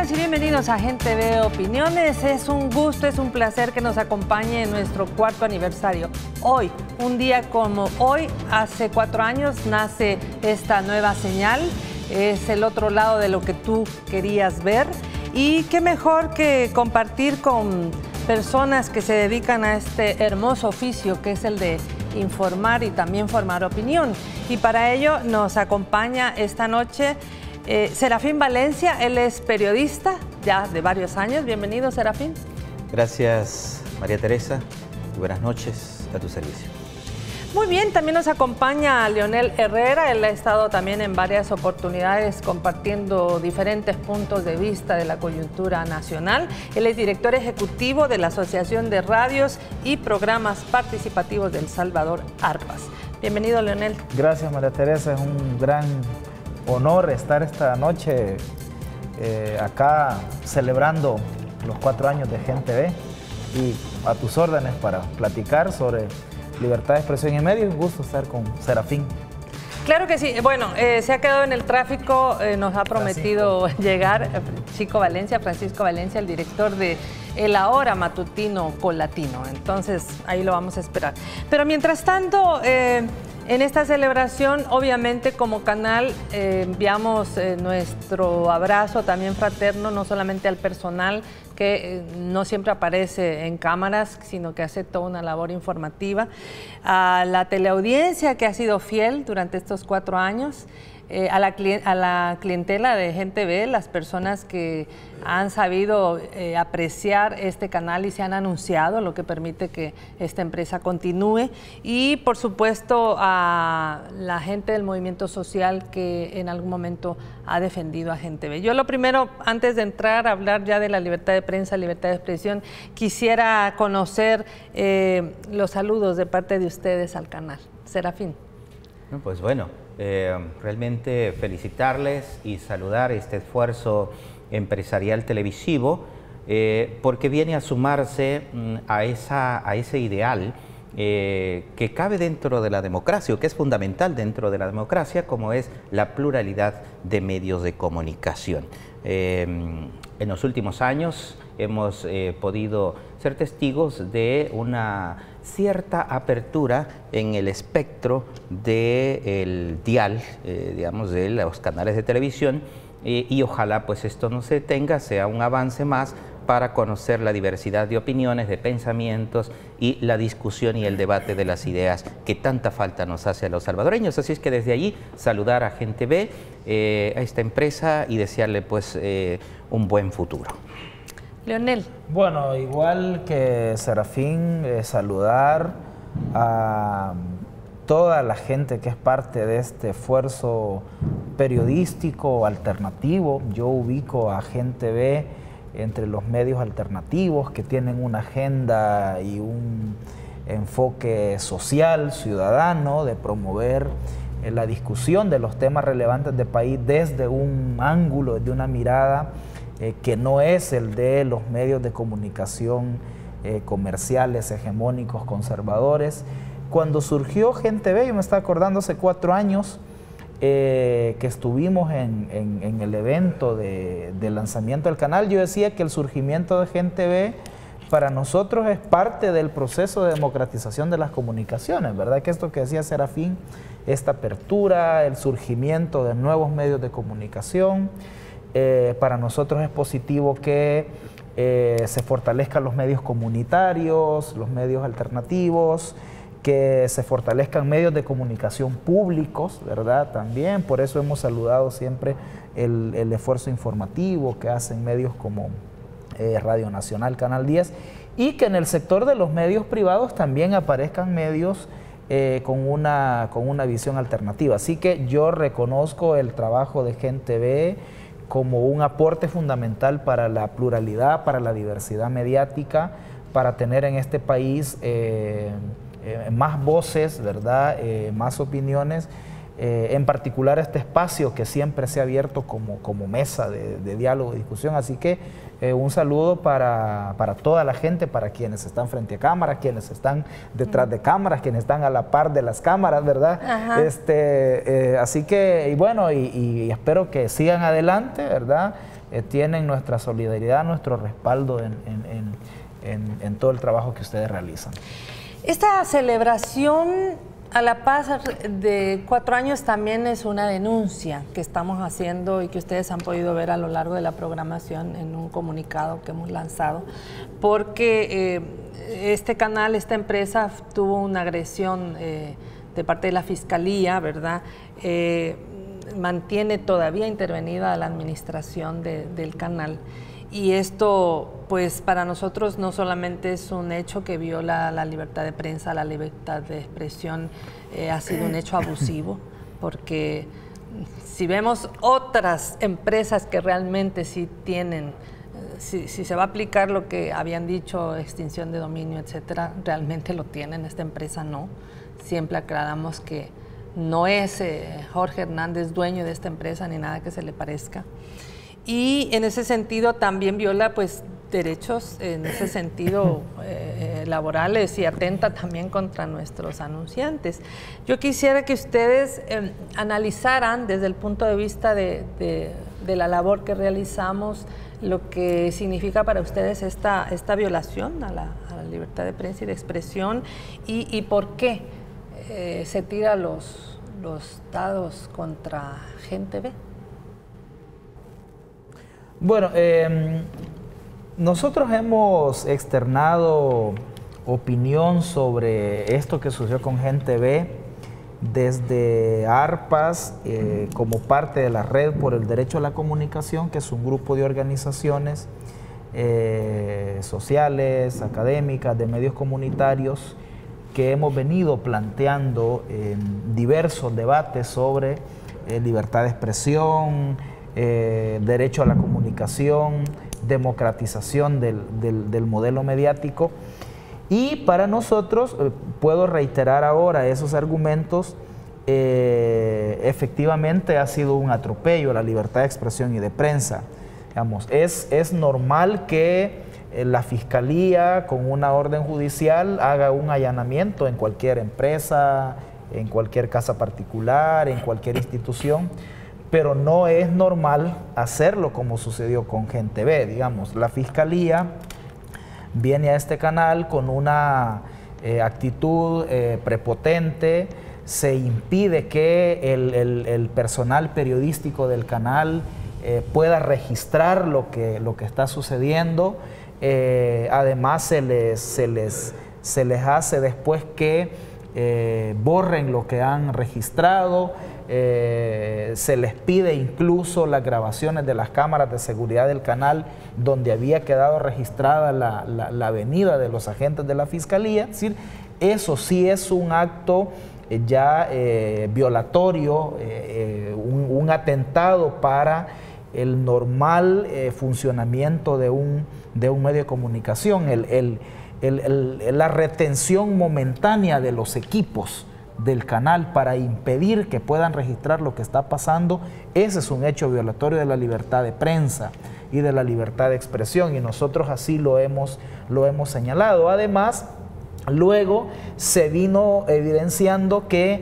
y bienvenidos a Gente Ve Opiniones. Es un gusto, es un placer que nos acompañe en nuestro 4º aniversario. Hoy, un día como hoy, hace 4 años, nace esta nueva señal. Es el otro lado de lo que tú querías ver. Y qué mejor que compartir con personas que se dedican a este hermoso oficio que es el de informar y también formar opinión. Y para ello nos acompaña esta noche Serafín Valencia. Él es periodista ya de varios años. Bienvenido, Serafín. Gracias, María Teresa, y buenas noches, a tu servicio. Muy bien, también nos acompaña Leonel Herrera. Él ha estado también en varias oportunidades compartiendo diferentes puntos de vista de la coyuntura nacional. Él es director ejecutivo de la Asociación de Radios y Programas Participativos de El Salvador, ARPAS. Bienvenido, Leonel. Gracias, María Teresa. Es un gran honor estar esta noche acá celebrando los 4 años de Gente Ve y a tus órdenes para platicar sobre libertad de expresión y medios. Un gusto estar con Serafín. Claro que sí. Bueno, se ha quedado en el tráfico, nos ha prometido llegar Francisco Valencia, el director de El Ahora Matutino Colatino. Entonces, ahí lo vamos a esperar. Pero mientras tanto, en esta celebración, obviamente como canal enviamos nuestro abrazo también fraterno, no solamente al personal que no siempre aparece en cámaras, sino que hace toda una labor informativa, a la teleaudiencia que ha sido fiel durante estos 4 años, a la clientela de Gente Ve, las personas que han sabido apreciar este canal y se han anunciado, lo que permite que esta empresa continúe, y por supuesto a la gente del movimiento social que en algún momento ha defendido a Gente Ve. Yo lo primero, antes de entrar a hablar ya de la libertad de prensa, libertad de expresión, quisiera conocer los saludos de parte de ustedes al canal. Serafín. Pues bueno, realmente felicitarles y saludar este esfuerzo empresarial televisivo, porque viene a sumarse a ese ideal que cabe dentro de la democracia, o que es fundamental dentro de la democracia, como es la pluralidad de medios de comunicación. En los últimos años hemos podido ser testigos de una cierta apertura en el espectro del dial, digamos, de los canales de televisión, y ojalá pues esto no se detenga, sea un avance más para conocer la diversidad de opiniones, de pensamientos y la discusión y el debate de las ideas que tanta falta nos hace a los salvadoreños. Así es que desde allí saludar a Gente Ve, a esta empresa, y desearle pues un buen futuro. Leonel. Bueno, igual que Serafín, saludar a toda la gente que es parte de este esfuerzo periodístico alternativo. Yo ubico a Gente Ve entre los medios alternativos que tienen una agenda y un enfoque social, ciudadano, de promover la discusión de los temas relevantes del país desde un ángulo, desde una mirada que no es el de los medios de comunicación comerciales, hegemónicos, conservadores. Cuando surgió Gente Ve, yo me estaba acordando hace 4 años que estuvimos en el evento de lanzamiento del canal, yo decía que el surgimiento de Gente Ve para nosotros es parte del proceso de democratización de las comunicaciones, ¿verdad? Que esto que decía Serafín, esta apertura, el surgimiento de nuevos medios de comunicación, para nosotros es positivo que se fortalezcan los medios comunitarios, los medios alternativos, que se fortalezcan medios de comunicación públicos, ¿verdad? También, por eso hemos saludado siempre el esfuerzo informativo que hacen medios como Radio Nacional, Canal 10, y que en el sector de los medios privados también aparezcan medios con una visión alternativa. Así que yo reconozco el trabajo de Gente Ve como un aporte fundamental para la pluralidad, para la diversidad mediática, para tener en este país más voces, ¿verdad? Más opiniones, en particular este espacio que siempre se ha abierto como mesa de diálogo y discusión. Así que un saludo para toda la gente, para quienes están frente a cámaras, quienes están detrás de cámaras, quienes están a la par de las cámaras, ¿verdad? Así que, y bueno, y espero que sigan adelante, ¿verdad? tienen nuestra solidaridad, nuestro respaldo en todo el trabajo que ustedes realizan. Esta celebración a la paz de 4 años también es una denuncia que estamos haciendo y que ustedes han podido ver a lo largo de la programación en un comunicado que hemos lanzado, porque este canal, esta empresa tuvo una agresión de parte de la Fiscalía, ¿verdad? Mantiene todavía intervenida la administración del canal. Y esto, pues, para nosotros no solamente es un hecho que viola la libertad de prensa, la libertad de expresión, ha sido un hecho abusivo, porque si vemos otras empresas que realmente sí tienen, si se va a aplicar lo que habían dicho, extinción de dominio, etcétera, realmente lo tienen, esta empresa no. Siempre aclaramos que no es Jorge Hernández dueño de esta empresa ni nada que se le parezca. Y en ese sentido también viola pues derechos en ese sentido laborales y atenta también contra nuestros anunciantes. Yo quisiera que ustedes analizaran desde el punto de vista de la labor que realizamos lo que significa para ustedes esta violación a la libertad de prensa y de expresión y por qué se tira los dados contra Gente Ve. Bueno, nosotros hemos externado opinión sobre esto que sucedió con Gente Ve desde ARPAS, como parte de la Red por el Derecho a la Comunicación, que es un grupo de organizaciones sociales, académicas, de medios comunitarios, que hemos venido planteando diversos debates sobre libertad de expresión, derecho a la comunicación, democratización del modelo mediático. Y para nosotros, puedo reiterar ahora esos argumentos, efectivamente ha sido un atropello a la libertad de expresión y de prensa. Digamos, es normal que la Fiscalía, con una orden judicial, haga un allanamiento en cualquier empresa, en cualquier casa particular, en cualquier institución, pero no es normal hacerlo como sucedió con Gente Ve. Digamos, la Fiscalía viene a este canal con una actitud prepotente, se impide que el personal periodístico del canal pueda registrar lo que está sucediendo. Además se les hace después que borren lo que han registrado. Se les pide incluso las grabaciones de las cámaras de seguridad del canal donde había quedado registrada la venida de los agentes de la Fiscalía. Es decir, eso sí es un acto ya violatorio, un atentado para el normal funcionamiento de un medio de comunicación, la retención momentánea de los equipos del canal para impedir que puedan registrar lo que está pasando. Ese es un hecho violatorio de la libertad de prensa y de la libertad de expresión, y nosotros así lo hemos señalado. Además, luego se vino evidenciando que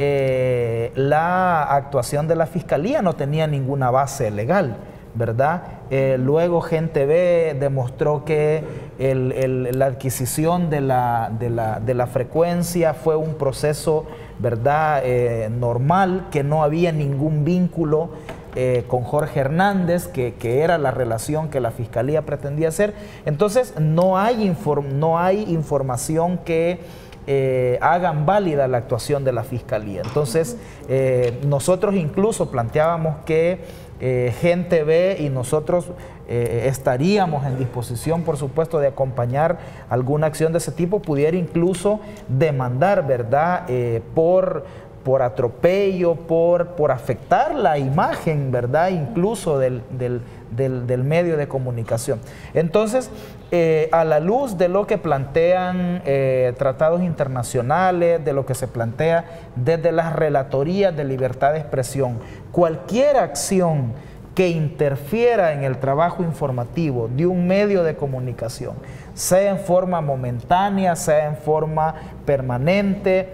la actuación de la Fiscalía no tenía ninguna base legal, ¿verdad? Luego Gente Ve demostró que la adquisición de la frecuencia fue un proceso, ¿verdad?, normal, que no había ningún vínculo con Jorge Hernández, que era la relación que la Fiscalía pretendía hacer. Entonces no hay información que hagan válida la actuación de la Fiscalía. Entonces nosotros incluso planteábamos que Gente Ve y nosotros estaríamos en disposición, por supuesto, de acompañar alguna acción de ese tipo, pudiera incluso demandar, ¿verdad?, por atropello, por afectar la imagen, ¿verdad?, incluso del medio de comunicación. Entonces, a la luz de lo que plantean tratados internacionales, de lo que se plantea desde las relatorías de libertad de expresión, cualquier acción que interfiera en el trabajo informativo de un medio de comunicación, sea en forma momentánea, sea en forma permanente,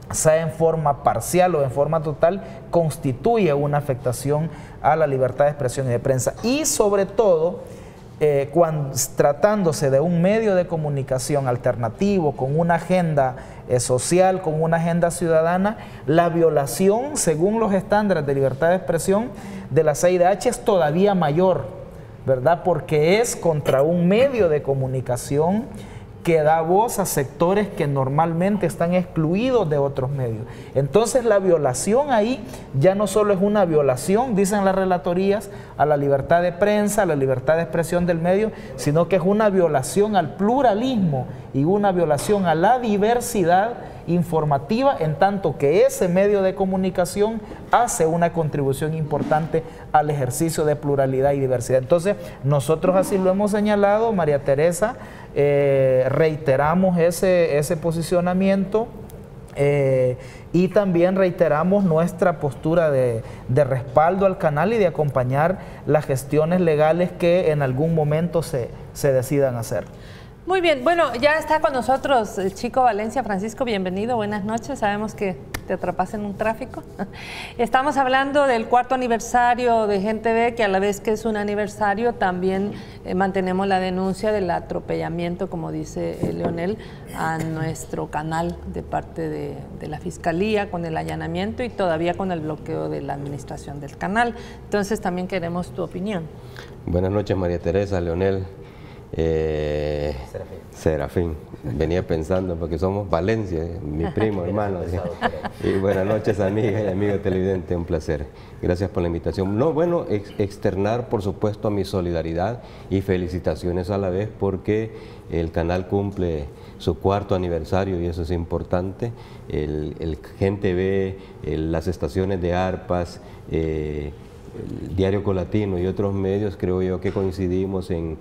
sea en forma parcial o en forma total, constituye una afectación a la libertad de expresión y de prensa. Y sobre todo, tratándose de un medio de comunicación alternativo, con una agenda social, con una agenda ciudadana, la violación, según los estándares de libertad de expresión de la CIDH, es todavía mayor, ¿verdad? Porque es contra un medio de comunicación que da voz a sectores que normalmente están excluidos de otros medios. Entonces la violación ahí ya no solo es una violación, dicen las relatorías, a la libertad de prensa, a la libertad de expresión del medio, sino que es una violación al pluralismo y una violación a la diversidad informativa, en tanto que ese medio de comunicación hace una contribución importante al ejercicio de pluralidad y diversidad. Entonces, nosotros así lo hemos señalado, María Teresa, reiteramos ese posicionamiento y también reiteramos nuestra postura de respaldo al canal y de acompañar las gestiones legales que en algún momento se decidan hacer. Muy bien, bueno, ya está con nosotros el Chico Valencia. Francisco, bienvenido, buenas noches. Sabemos que te atrapas en un tráfico. Estamos hablando del 4º aniversario de Gente Ve, que a la vez que es un aniversario, también mantenemos la denuncia del atropellamiento, como dice Leonel, a nuestro canal de parte de la Fiscalía, con el allanamiento y todavía con el bloqueo de la administración del canal. Entonces también queremos tu opinión. Buenas noches, María Teresa, Leonel. Serafín, venía pensando porque somos Valencia, mi primo, hermano. Y buenas noches, amigas y amigos televidentes, un placer. Gracias por la invitación. No, bueno, externar por supuesto mi solidaridad y felicitaciones a la vez porque el canal cumple su 4º aniversario y eso es importante. El Gente Ve, las estaciones de ARPAS, el Diario Colatino y otros medios, creo yo que coincidimos en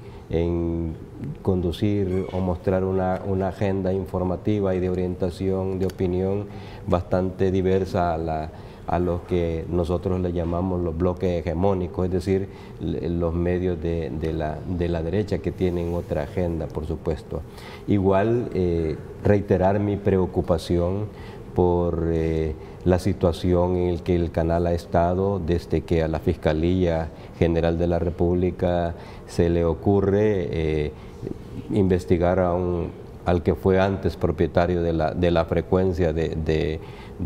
conducir o mostrar una agenda informativa y de orientación, de opinión bastante diversa a los que nosotros le llamamos los bloques hegemónicos, es decir, los medios de la derecha que tienen otra agenda, por supuesto. Igual reiterar mi preocupación por la situación en la que el canal ha estado desde que a la Fiscalía General de la República se le ocurre investigar al que fue antes propietario de la frecuencia de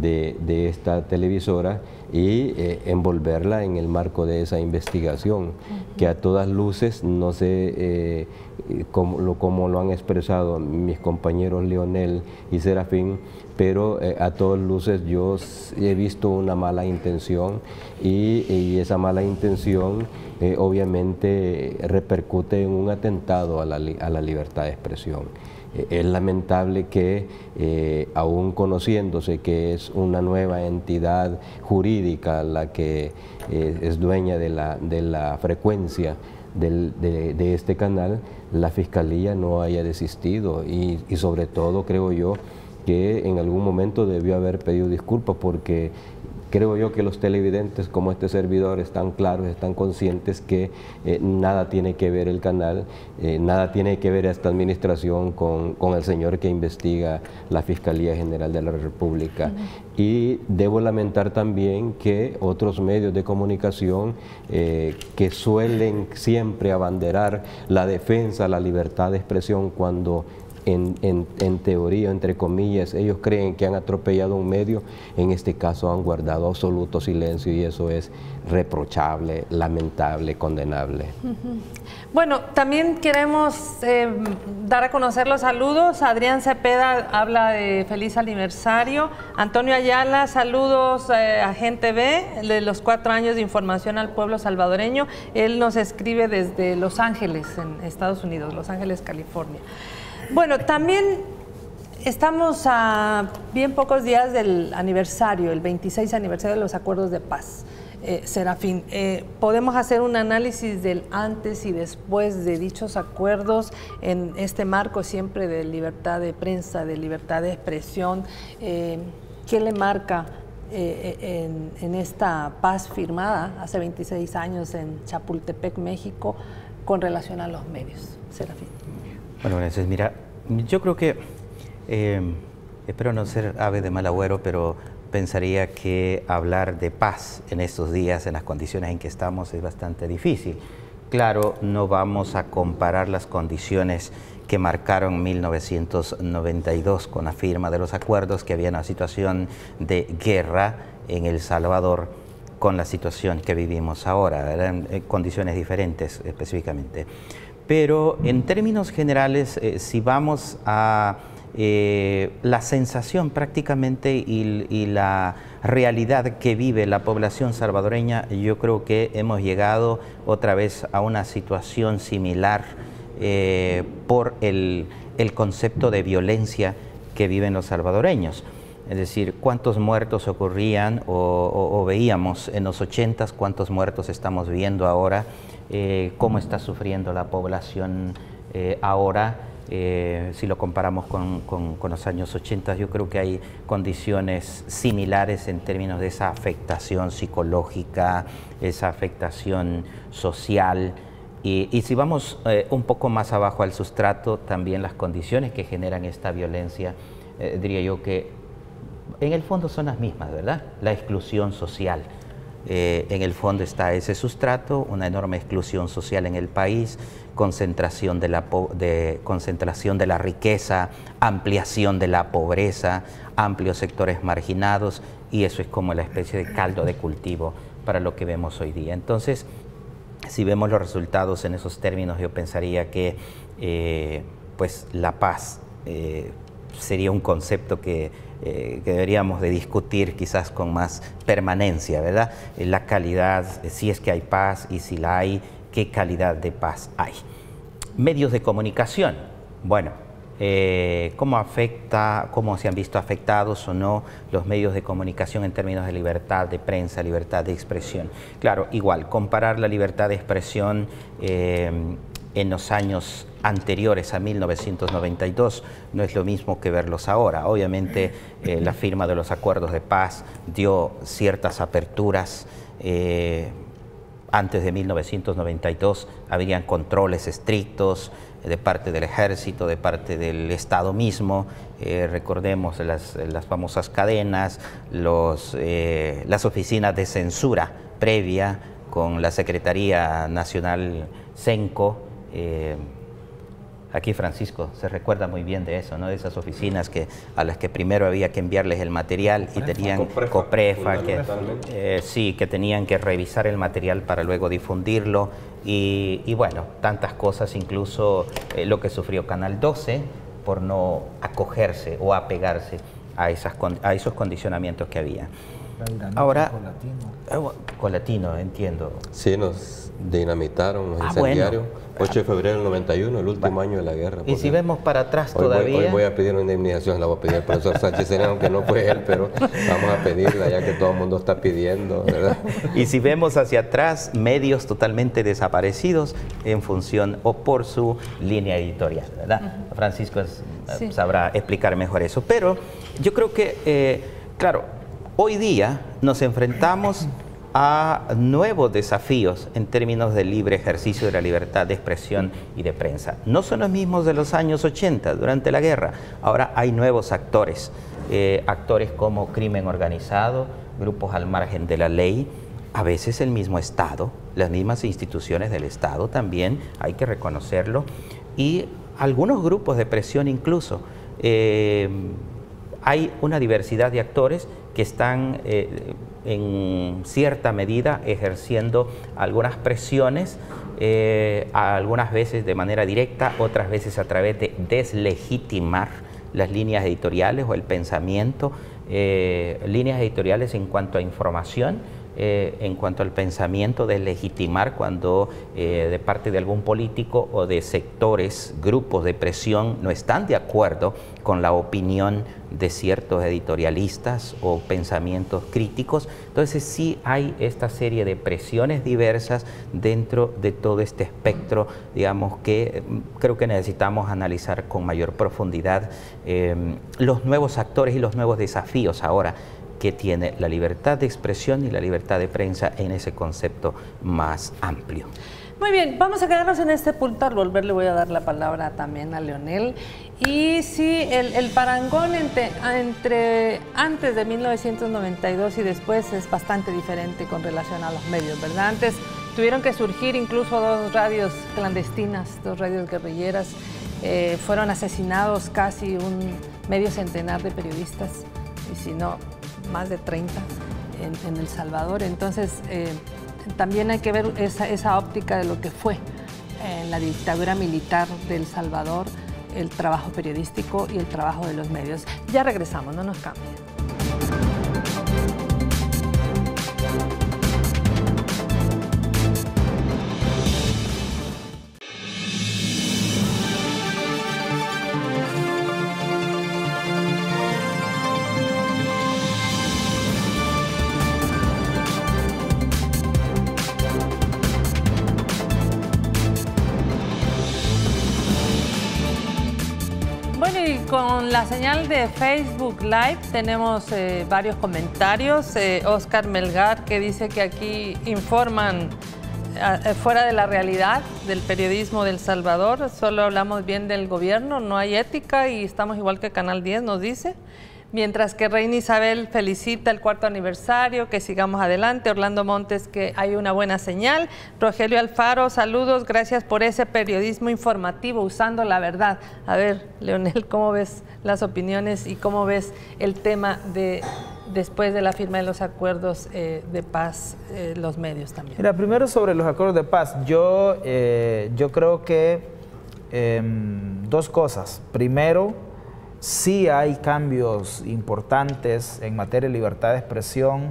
esta televisora y envolverla en el marco de esa investigación, que a todas luces, no sé como lo han expresado mis compañeros Leonel y Serafín, pero a todas luces yo he visto una mala intención y esa mala intención obviamente repercute en un atentado a la libertad de expresión. Es lamentable que aún conociéndose que es una nueva entidad jurídica la que es dueña de la frecuencia de este canal, la Fiscalía no haya desistido y sobre todo creo yo que en algún momento debió haber pedido disculpas porque creo yo que los televidentes como este servidor están claros, están conscientes que nada tiene que ver el canal, nada tiene que ver esta administración con el señor que investiga la Fiscalía General de la República. Y debo lamentar también que otros medios de comunicación que suelen siempre abanderar la defensa, la libertad de expresión cuando en teoría, entre comillas, ellos creen que han atropellado un medio, en este caso han guardado absoluto silencio y eso es reprochable, lamentable, condenable. Bueno, también queremos dar a conocer los saludos. Adrián Cepeda habla de feliz aniversario. Antonio Ayala, saludos a Gente Ve, de los 4 años de información al pueblo salvadoreño. Él nos escribe desde Los Ángeles, en Estados Unidos, Los Ángeles, California. Bueno, también estamos a bien pocos días del aniversario, el 26 aniversario de los acuerdos de paz. Serafín, ¿podemos hacer un análisis del antes y después de dichos acuerdos en este marco siempre de libertad de prensa, de libertad de expresión? ¿Qué le marca en esta paz firmada hace 26 años en Chapultepec, México, con relación a los medios? Serafín. Bueno, entonces mira, yo creo que espero no ser ave de mal agüero, pero pensaría que hablar de paz en estos días, en las condiciones en que estamos, es bastante difícil. Claro, no vamos a comparar las condiciones que marcaron 1992 con la firma de los acuerdos, que había una situación de guerra en El Salvador, con la situación que vivimos ahora. Eran condiciones diferentes específicamente. Pero en términos generales, si vamos a la sensación prácticamente y la realidad que vive la población salvadoreña, yo creo que hemos llegado otra vez a una situación similar por el concepto de violencia que viven los salvadoreños. Es decir, cuántos muertos ocurrían o veíamos en los 80s, cuántos muertos estamos viendo ahora, cómo está sufriendo la población ahora. Si lo comparamos con los años 80, yo creo que hay condiciones similares en términos de esa afectación psicológica, esa afectación social. Y si vamos un poco más abajo al sustrato, también las condiciones que generan esta violencia, diría yo que en el fondo son las mismas, ¿verdad? La exclusión social. En el fondo está ese sustrato, una enorme exclusión social en el país, concentración de la riqueza, ampliación de la pobreza, amplios sectores marginados, y eso es como la especie de caldo de cultivo para lo que vemos hoy día. Entonces, si vemos los resultados en esos términos, yo pensaría que pues la paz sería un concepto que deberíamos de discutir quizás con más permanencia, ¿verdad? La calidad, si es que hay paz, y si la hay, ¿qué calidad de paz hay? Medios de comunicación, bueno, ¿cómo se han visto afectados o no los medios de comunicación en términos de libertad de prensa, libertad de expresión? Claro, igual, comparar la libertad de expresión en los años anteriores a 1992 no es lo mismo que verlos ahora. Obviamente la firma de los acuerdos de paz dio ciertas aperturas. Antes de 1992 habían controles estrictos de parte del ejército, de parte del Estado mismo. Recordemos las famosas cadenas, las oficinas de censura previa con la Secretaría Nacional CENCO. Aquí Francisco se recuerda muy bien de eso, ¿no? De esas oficinas a las que primero había que enviarles el material y tenían COPREFA, que tenían que revisar el material para luego difundirlo, y bueno, tantas cosas, incluso lo que sufrió Canal 12 por no acogerse o apegarse a esos condicionamientos que había. Ahora, Colatino, entiendo. Sí, nos dinamitaron, nos incendiaron. Bueno. 8 de febrero del 91, el último año de la guerra. Y si vemos para atrás todavía... Hoy voy a pedir una indemnización, la voy a pedir al profesor Sánchez Serena, aunque no fue él, pero vamos a pedirla ya que todo el mundo está pidiendo, ¿verdad? Y si vemos hacia atrás, medios totalmente desaparecidos en función o por su línea editorial, ¿verdad? Francisco sabrá explicar mejor eso. Pero yo creo que, claro, hoy día nos enfrentamos a nuevos desafíos en términos del libre ejercicio de la libertad de expresión y de prensa. No son los mismos de los años 80, durante la guerra. Ahora hay nuevos actores, actores como crimen organizado, grupos al margen de la ley, a veces el mismo Estado, las mismas instituciones del Estado también, hay que reconocerlo, y algunos grupos de presión incluso. Hay una diversidad de actores que están en cierta medida ejerciendo algunas presiones, algunas veces de manera directa, otras veces a través de deslegitimar las líneas editoriales o el pensamiento, líneas editoriales en cuanto a información, en cuanto al pensamiento, de legitimar cuando de parte de algún político o de sectores, grupos de presión no están de acuerdo con la opinión de ciertos editorialistas o pensamientos críticos. Entonces sí hay esta serie de presiones diversas dentro de todo este espectro, digamos, que creo que necesitamos analizar con mayor profundidad los nuevos actores y los nuevos desafíos ahora que tiene la libertad de expresión y la libertad de prensa en ese concepto más amplio. Muy bien, vamos a quedarnos en este punto. Al volver le voy a dar la palabra también a Leonel. Y sí, el parangón entre antes de 1992 y después es bastante diferente con relación a los medios, ¿verdad? Antes tuvieron que surgir incluso 2 radios clandestinas, 2 radios guerrilleras. Fueron asesinados casi medio centenar de periodistas, y si no, más de 30 en El Salvador. Entonces, también hay que ver esa óptica de lo que fue en la dictadura militar de El Salvador, el trabajo periodístico y el trabajo de los medios. Ya regresamos, no nos cambien. Con la señal de Facebook Live tenemos varios comentarios. Oscar Melgar, que dice que aquí informan fuera de la realidad del periodismo de El Salvador, solo hablamos bien del gobierno, no hay ética y estamos igual que Canal 10, nos dice. Mientras que Reina Isabel felicita el 4º aniversario, que sigamos adelante. Orlando Montes, que hay una buena señal. Rogelio Alfaro, saludos, gracias por ese periodismo informativo usando la verdad. A ver, Leonel, ¿cómo ves las opiniones y cómo ves el tema de después de la firma de los acuerdos de paz, los medios también? Mira, primero sobre los acuerdos de paz, yo creo que 2 cosas. Primero, sí hay cambios importantes en materia de libertad de expresión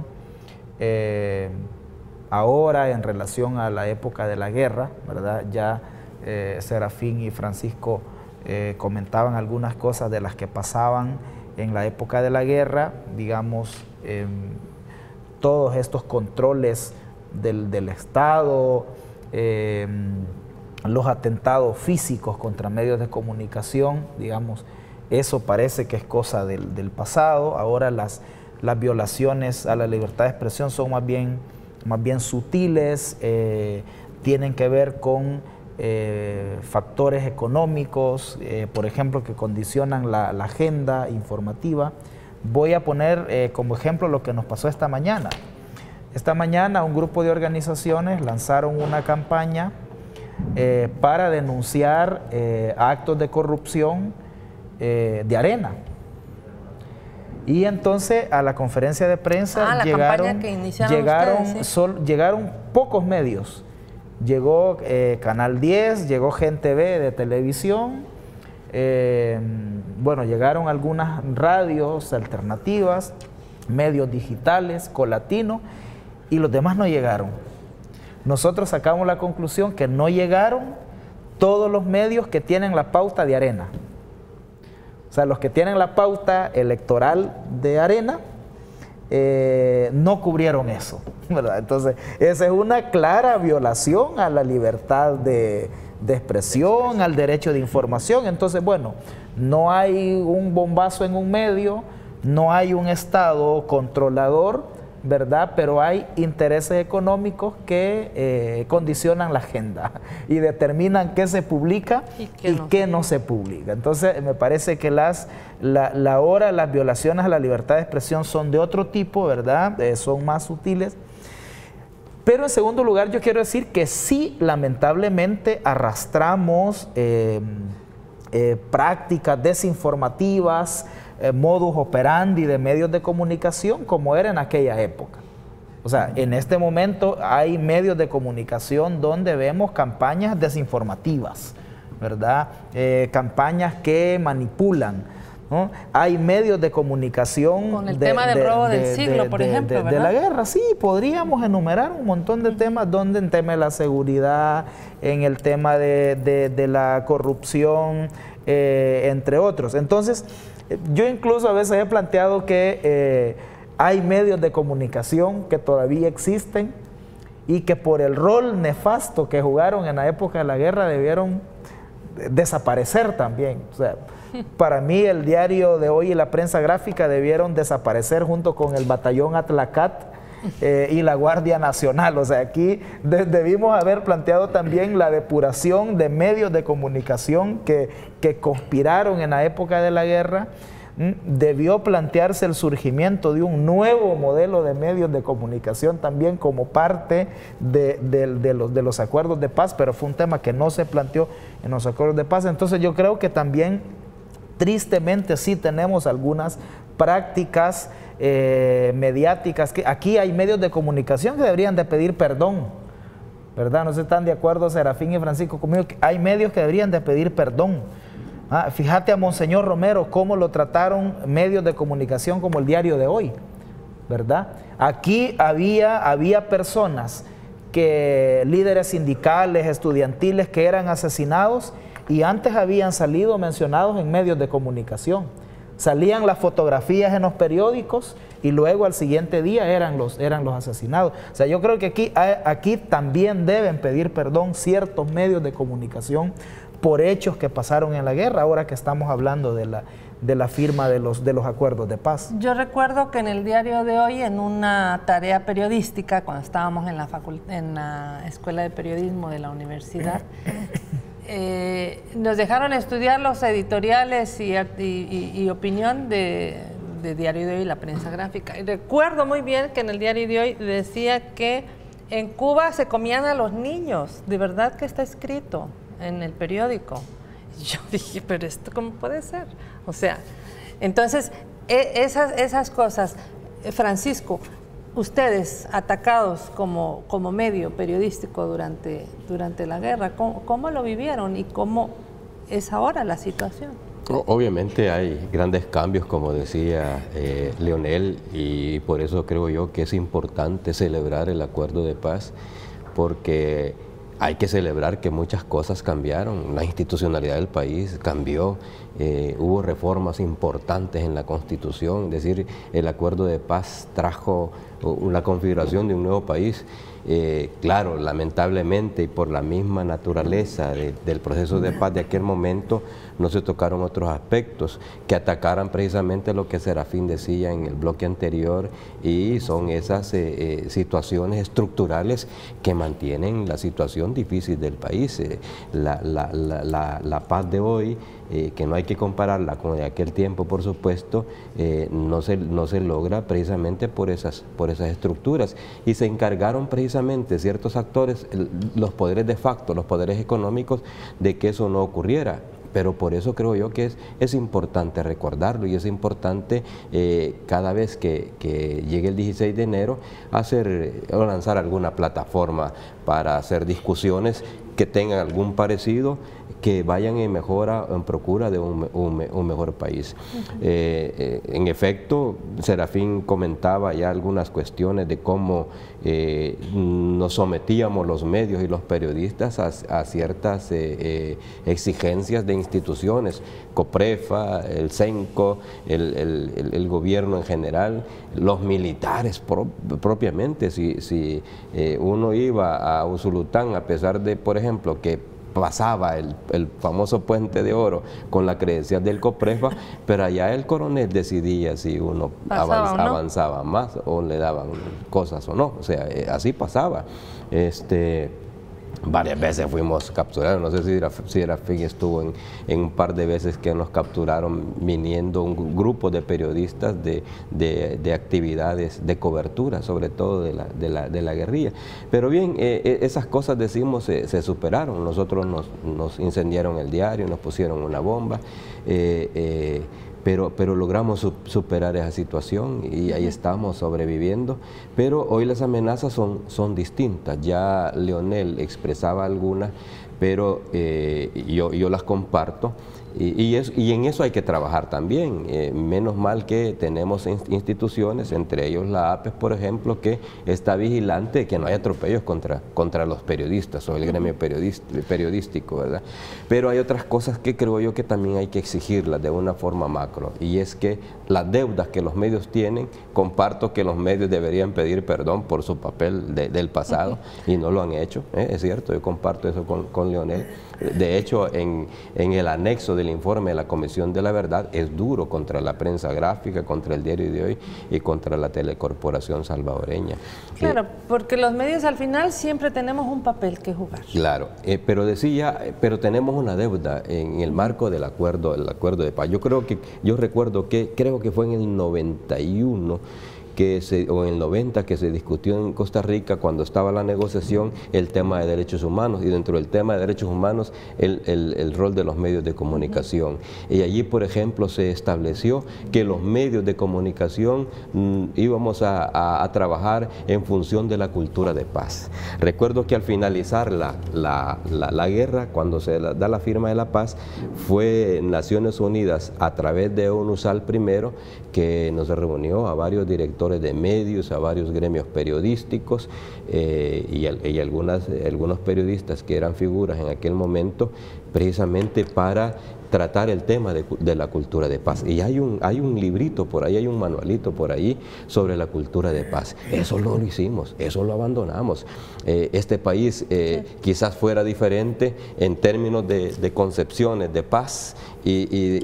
ahora en relación a la época de la guerra, ¿verdad? Ya Serafín y Francisco comentaban algunas cosas de las que pasaban en la época de la guerra, digamos, todos estos controles del Estado, los atentados físicos contra medios de comunicación, digamos. Eso parece que es cosa del pasado. Ahora las violaciones a la libertad de expresión son más bien sutiles, tienen que ver con factores económicos, por ejemplo, que condicionan la agenda informativa. Voy a poner como ejemplo lo que nos pasó esta mañana. Esta mañana un grupo de organizaciones lanzaron una campaña para denunciar actos de corrupción de Arena. Y entonces a la conferencia de prensa llegaron pocos medios. Llegó Canal 10, llegó Gen TV de televisión, bueno, llegaron algunas radios alternativas, medios digitales, Colatino, y los demás no llegaron. Nosotros sacamos la conclusión que no llegaron todos los medios que tienen la pauta de Arena. O sea, los que tienen la pauta electoral de Arena no cubrieron eso, ¿verdad? Entonces, esa es una clara violación a la libertad de expresión, al derecho de información. Entonces, bueno, no hay un bombazo en un medio, no hay un Estado controlador, ¿verdad? Pero hay intereses económicos que condicionan la agenda y determinan qué se publica y qué no se publica. Entonces, me parece que las violaciones a la libertad de expresión son de otro tipo, ¿verdad? Son más sutiles. Pero en segundo lugar, yo quiero decir que sí, lamentablemente, arrastramos prácticas desinformativas, modus operandi de medios de comunicación como era en aquella época. O sea, en este momento hay medios de comunicación donde vemos campañas desinformativas, ¿verdad? Campañas que manipulan, ¿no? Hay medios de comunicación con el tema del robo del siglo, por ejemplo, ¿verdad? De la guerra, sí, podríamos enumerar un montón de temas donde en tema de la seguridad, en el tema de la corrupción, entre otros. Entonces, yo incluso a veces he planteado que hay medios de comunicación que todavía existen y que por el rol nefasto que jugaron en la época de la guerra debieron desaparecer también. O sea, para mí el Diario de Hoy y la prensa gráfica debieron desaparecer junto con el batallón Atlacat y la Guardia Nacional. O sea, aquí debimos haber planteado también la depuración de medios de comunicación que conspiraron en la época de la guerra. Debió plantearse el surgimiento de un nuevo modelo de medios de comunicación también como parte de los acuerdos de paz, pero fue un tema que no se planteó en los acuerdos de paz. Entonces yo creo que también, tristemente, sí tenemos algunas prácticas mediáticas, que aquí hay medios de comunicación que deberían de pedir perdón, ¿verdad? No sé si están de acuerdo Serafín y Francisco conmigo, que hay medios que deberían de pedir perdón. Fíjate a Monseñor Romero cómo lo trataron medios de comunicación como el Diario de Hoy, ¿verdad? Aquí había personas, líderes sindicales, estudiantiles, que eran asesinados y antes habían salido mencionados en medios de comunicación. Salían las fotografías en los periódicos y luego al siguiente día eran los asesinados. O sea, yo creo que aquí también deben pedir perdón ciertos medios de comunicación por hechos que pasaron en la guerra, ahora que estamos hablando de la firma de los acuerdos de paz. Yo recuerdo que en el Diario de Hoy, en una tarea periodística, cuando estábamos en la Escuela de Periodismo de la universidad, nos dejaron estudiar los editoriales y opinión de Diario de Hoy y la prensa gráfica. Y recuerdo muy bien que en el Diario de Hoy decía que en Cuba se comían a los niños, de verdad que está escrito en el periódico. Y yo dije, pero esto ¿cómo puede ser? O sea, entonces esas cosas, Francisco, ustedes atacados como medio periodístico durante la guerra, ¿cómo lo vivieron y cómo es ahora la situación? Obviamente hay grandes cambios, como decía Leonel, y por eso creo yo que es importante celebrar el acuerdo de paz, porque hay que celebrar que muchas cosas cambiaron, la institucionalidad del país cambió, hubo reformas importantes en la Constitución, es decir, el acuerdo de paz trajo la configuración de un nuevo país. Claro, lamentablemente y por la misma naturaleza del proceso de paz de aquel momento, no se tocaron otros aspectos que atacaran precisamente lo que Serafín decía en el bloque anterior, y son esas situaciones estructurales que mantienen la situación difícil del país. La paz de hoy, que no hay que compararla con de aquel tiempo, por supuesto, no se logra precisamente por esas estructuras, y se encargaron precisamente ciertos actores, los poderes de facto, los poderes económicos, de que eso no ocurriera. Pero por eso creo yo que es importante recordarlo, y es importante cada vez que llegue el 16 de enero lanzar alguna plataforma para hacer discusiones que tengan algún parecido, que vayan en procura de un mejor país. En efecto, Serafín comentaba ya algunas cuestiones de cómo nos sometíamos los medios y los periodistas a ciertas exigencias de instituciones, COPREFA, el CENCO, el gobierno en general, los militares propiamente. Si uno iba a Usulután, a pesar de, por ejemplo, que pasaba el famoso Puente de Oro con la credencial del COPREFA, pero allá el coronel decidía si uno avanzaba más o le daban cosas o no. O sea, así pasaba. Varias veces fuimos capturados, no sé si Serafín estuvo en un par de veces que nos capturaron viniendo un grupo de periodistas de actividades de cobertura, sobre todo de la guerrilla. Pero bien, esas cosas, decimos, se superaron. Nosotros nos incendiaron el diario, nos pusieron una bomba, pero logramos superar esa situación y ahí estamos sobreviviendo. Pero hoy las amenazas son distintas. Ya Leonel expresaba algunas, pero yo las comparto. Y en eso hay que trabajar también. Menos mal que tenemos instituciones, entre ellos la APES, por ejemplo, que está vigilante de que no haya atropellos contra los periodistas o el gremio periodístico, ¿verdad? Pero hay otras cosas que creo yo que también hay que exigirlas de una forma macro, y es que las deudas que los medios tienen, comparto que los medios deberían pedir perdón por su papel del pasado, y no lo han hecho, es cierto, yo comparto eso con don Leonel. De hecho, en el anexo del informe de la Comisión de la Verdad es duro contra la prensa gráfica, contra el Diario de Hoy y contra la Telecorporación Salvadoreña. Claro, porque los medios al final siempre tenemos un papel que jugar. Claro, pero pero tenemos una deuda en el marco del acuerdo de paz. Yo recuerdo que creo que fue en el 91 o en el 90 que se discutió en Costa Rica cuando estaba la negociación el tema de derechos humanos, y dentro del tema de derechos humanos el rol de los medios de comunicación. Y allí, por ejemplo, se estableció que los medios de comunicación íbamos a trabajar en función de la cultura de paz. Recuerdo que al finalizar la guerra, cuando se da la firma de la paz, fue Naciones Unidas a través de ONUSAL primero que nos reunió a varios directores de medios, a varios gremios periodísticos y algunos periodistas que eran figuras en aquel momento, precisamente para tratar el tema de la cultura de paz. Y hay un librito por ahí, hay un manualito por ahí sobre la cultura de paz. Eso no lo hicimos, eso lo abandonamos. Este país quizás fuera diferente en términos de concepciones de paz y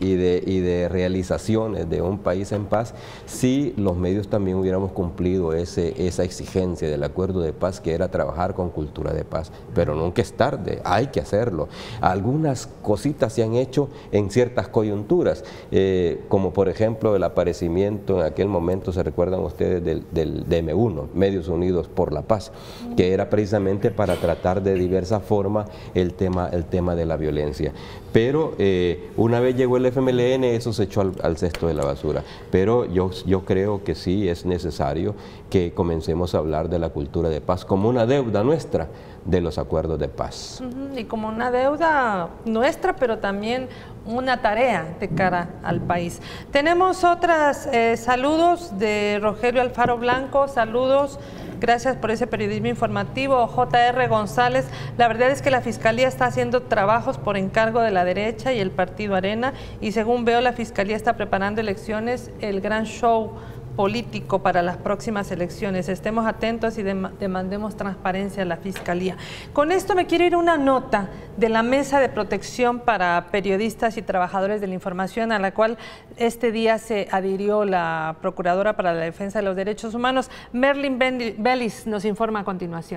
de realizaciones de un país en paz, si los medios también hubiéramos cumplido esa exigencia del acuerdo de paz, que era trabajar con cultura de paz. Pero nunca es tarde, hay que hacerlo. Algunas cositas se han hecho en ciertas coyunturas, como por ejemplo el aparecimiento en aquel momento, se recuerdan ustedes, del DM1, Medios Unidos por la Paz, que era precisamente para tratar de diversa forma el tema de la violencia. Pero una vez llegó el FMLN, eso se echó al cesto de la basura. Pero yo creo que sí es necesario que comencemos a hablar de la cultura de paz como una deuda nuestra de los acuerdos de paz. Y como una deuda nuestra, pero también una tarea de cara al país. Tenemos otros saludos de Rogelio Alfaro Blanco, saludos. Gracias por ese periodismo informativo. J.R. González, la verdad es que la Fiscalía está haciendo trabajos por encargo de la derecha y el Partido Arena, y según veo la Fiscalía está preparando elecciones, el gran show político para las próximas elecciones. Estemos atentos y demandemos transparencia a la Fiscalía. Con esto me quiero ir a una nota de la Mesa de Protección para Periodistas y Trabajadores de la Información, a la cual este día se adhirió la Procuradora para la Defensa de los Derechos Humanos. Merlin Bellis nos informa a continuación.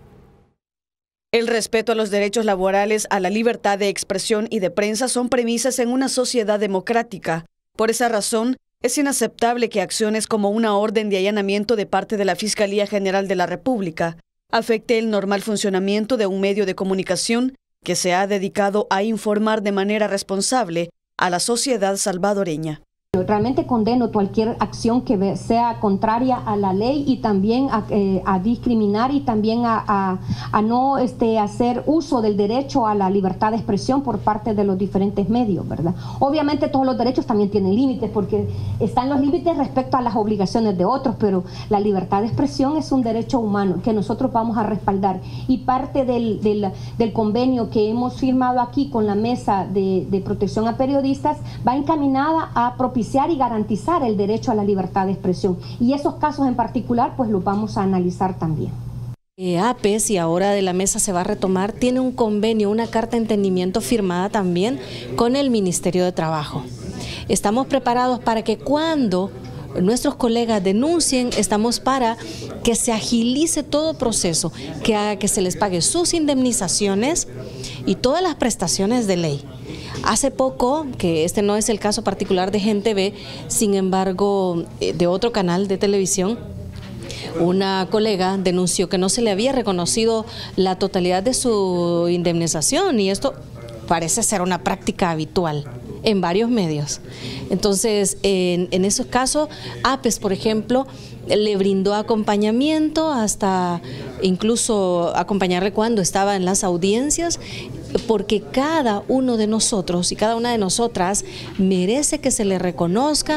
El respeto a los derechos laborales, a la libertad de expresión y de prensa son premisas en una sociedad democrática. Por esa razón, es inaceptable que acciones como una orden de allanamiento de parte de la Fiscalía General de la República afecte el normal funcionamiento de un medio de comunicación que se ha dedicado a informar de manera responsable a la sociedad salvadoreña. Realmente condeno cualquier acción que sea contraria a la ley y también a discriminar y también a no hacer uso del derecho a la libertad de expresión por parte de los diferentes medios, ¿verdad? Obviamente todos los derechos también tienen límites, porque están los límites respecto a las obligaciones de otros, pero la libertad de expresión es un derecho humano que nosotros vamos a respaldar, y parte del convenio que hemos firmado aquí con la Mesa de Protección a Periodistas va encaminada a propiciar y garantizar el derecho a la libertad de expresión, y esos casos en particular pues los vamos a analizar también. APES, y ahora de la mesa se va a retomar, tiene un convenio, una carta de entendimiento firmada también con el Ministerio de Trabajo. Estamos preparados para que cuando nuestros colegas denuncien, estamos para que se agilice todo proceso, que se les pague sus indemnizaciones y todas las prestaciones de ley. Hace poco, que este no es el caso particular de Gente B, sin embargo, de otro canal de televisión, una colega denunció que no se le había reconocido la totalidad de su indemnización, y esto parece ser una práctica habitual en varios medios. Entonces, en esos casos, APES, por ejemplo, le brindó acompañamiento, hasta incluso acompañarle cuando estaba en las audiencias, porque cada uno de nosotros y cada una de nosotras merece que se le reconozca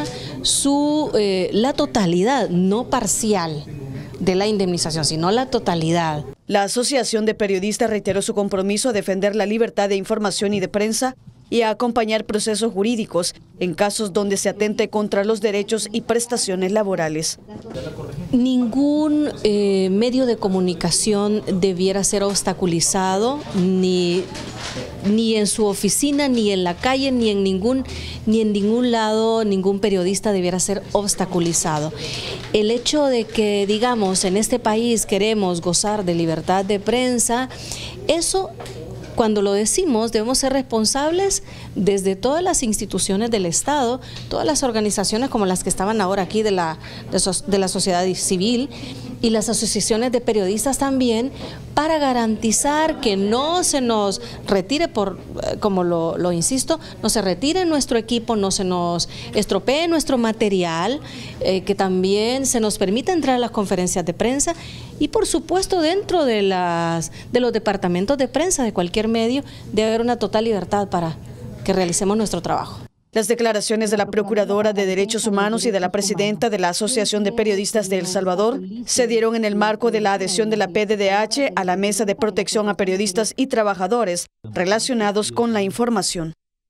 la totalidad, no parcial de la indemnización, sino la totalidad. La Asociación de Periodistas reiteró su compromiso a defender la libertad de información y de prensa y a acompañar procesos jurídicos en casos donde se atente contra los derechos y prestaciones laborales. Ningún medio de comunicación debiera ser obstaculizado, ni en su oficina, ni en la calle, ni en ningún lado, ningún periodista debiera ser obstaculizado. El hecho de que, digamos, en este país queremos gozar de libertad de prensa, eso, cuando lo decimos, debemos ser responsables desde todas las instituciones del Estado, todas las organizaciones como las que estaban ahora aquí de la sociedad civil y las asociaciones de periodistas también, para garantizar que no se nos retire, como lo insisto, no se retire nuestro equipo, no se nos estropee nuestro material, que también se nos permita entrar a las conferencias de prensa y por supuesto dentro de los departamentos de prensa de cualquier medio debe haber una total libertad para que realicemos nuestro trabajo. Las declaraciones de la Procuradora de Derechos Humanos y de la Presidenta de la Asociación de Periodistas de El Salvador se dieron en el marco de la adhesión de la PDDH a la Mesa de Protección a Periodistas y Trabajadores relacionados con la información.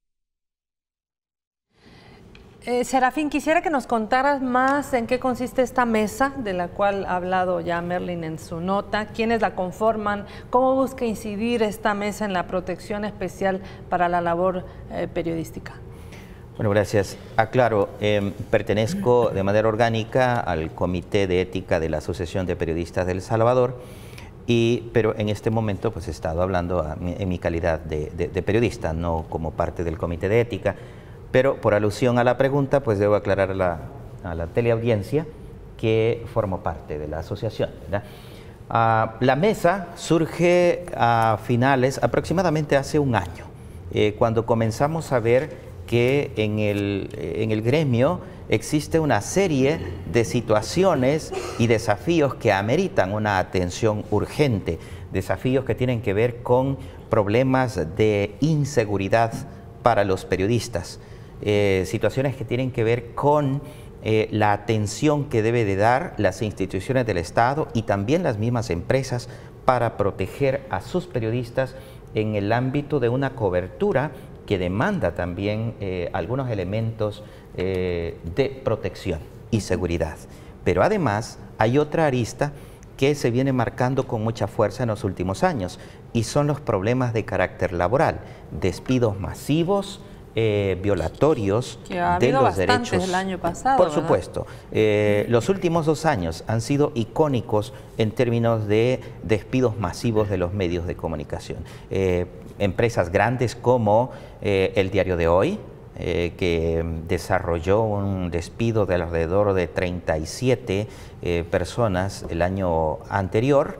Serafín, quisiera que nos contaras más en qué consiste esta mesa, de la cual ha hablado ya Merlin en su nota, quiénes la conforman, cómo busca incidir esta mesa en la protección especial para la labor periodística. Bueno, gracias. Aclaro, pertenezco de manera orgánica al Comité de Ética de la Asociación de Periodistas de El Salvador, pero en este momento pues he estado hablando en mi calidad de periodista, no como parte del Comité de Ética, pero por alusión a la pregunta pues debo aclarar a la teleaudiencia que formo parte de la asociación, ¿verdad? La mesa surge a finales, aproximadamente hace un año, cuando comenzamos a ver que en el gremio existe una serie de situaciones y desafíos que ameritan una atención urgente, desafíos que tienen que ver con problemas de inseguridad para los periodistas, situaciones que tienen que ver con la atención que debe de dar las instituciones del Estado y también las mismas empresas para proteger a sus periodistas en el ámbito de una cobertura que demanda también algunos elementos de protección y seguridad. Pero además hay otra arista que se viene marcando con mucha fuerza en los últimos años y son los problemas de carácter laboral, despidos masivos, violatorios de los derechos. El año pasado, por ¿verdad? supuesto. Los últimos 2 años han sido icónicos en términos de despidos masivos de los medios de comunicación. Empresas grandes como El Diario de Hoy, que desarrolló un despido de alrededor de 37 personas el año anterior,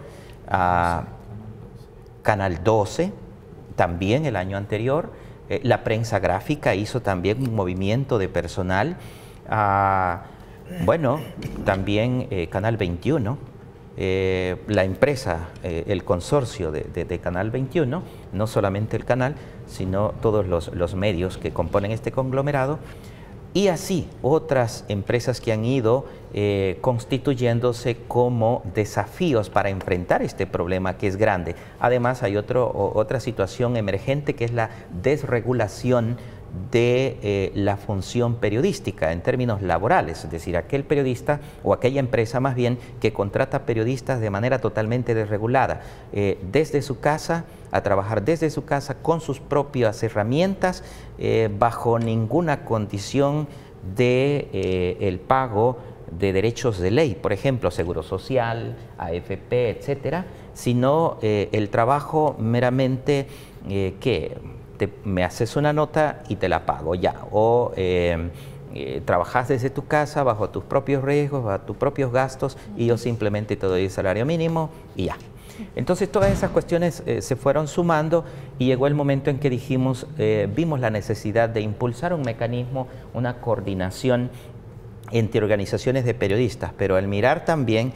Canal 12 también el año anterior, la prensa gráfica hizo también un movimiento de personal, bueno, también Canal 21, la empresa, el consorcio de Canal 21, no solamente el canal, sino todos los medios que componen este conglomerado, y así otras empresas que han ido constituyéndose como desafíos para enfrentar este problema que es grande. Además hay otra situación emergente que es la desregulación de la función periodística en términos laborales, es decir, aquel periodista o aquella empresa más bien que contrata periodistas de manera totalmente desregulada, desde su casa, a trabajar desde su casa con sus propias herramientas, bajo ninguna condición de el pago de derechos de ley, por ejemplo, seguro social, AFP, etcétera, sino el trabajo meramente que me haces una nota y te la pago ya, o trabajas desde tu casa bajo tus propios riesgos, bajo tus propios gastos y yo simplemente te doy el salario mínimo y ya. Entonces todas esas cuestiones se fueron sumando y llegó el momento en que dijimos, vimos la necesidad de impulsar un mecanismo, una coordinación entre organizaciones de periodistas, pero al mirar también